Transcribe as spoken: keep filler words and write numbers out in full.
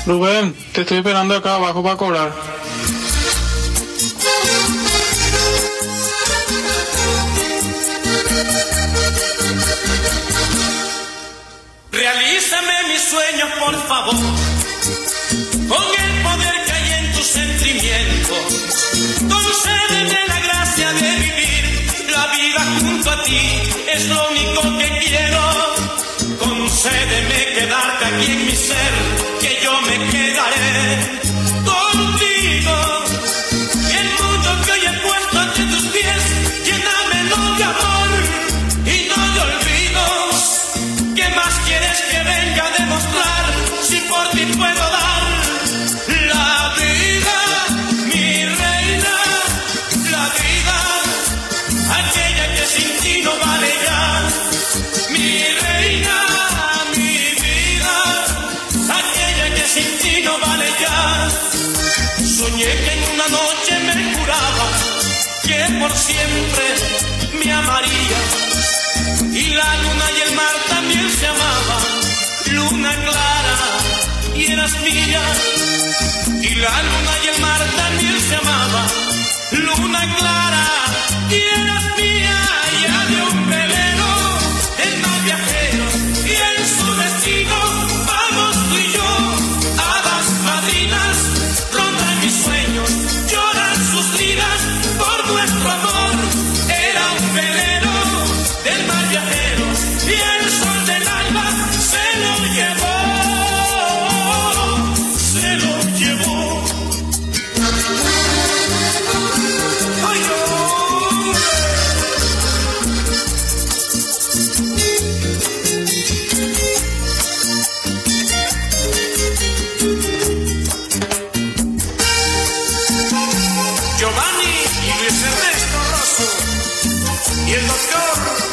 Rubén, te estoy esperando acá abajo para cobrar. Realízame mis sueños, por favor, con el poder que hay en tus sentimientos. Concédeme la gracia de vivir la vida junto a ti, es lo único que quiero. Concédeme quedarte aquí en mi ser, que yo me quedaré contigo. Y el mundo que hoy he puesto ante tus pies, llénamelo de amor y no de olvidos. ¿Qué más quieres que venga a demostrar si por ti puedo dar la vida, mi reina, la vida, aquella que sin ti no vale ya? Mi reina, mi vida, aquella que sin ti no vale ya. Soñé que en una noche me juraba que por siempre me amaría, y la luna y el mar también se amaban. Luna clara y eras mía, y la luna y el mar también se amaban. Luna clara y eras mía, ya de un velero el mar viajero y en su destino vamos tú y yo. Hadas madrinas rondan mis sueños, lloran sus liras por nuestro amor. Era un velero del mar viajero y el sol del alba se lo llevó, se lo llevó. Ay, oh. Giovanni y Luis Ernesto Rosso y el doctor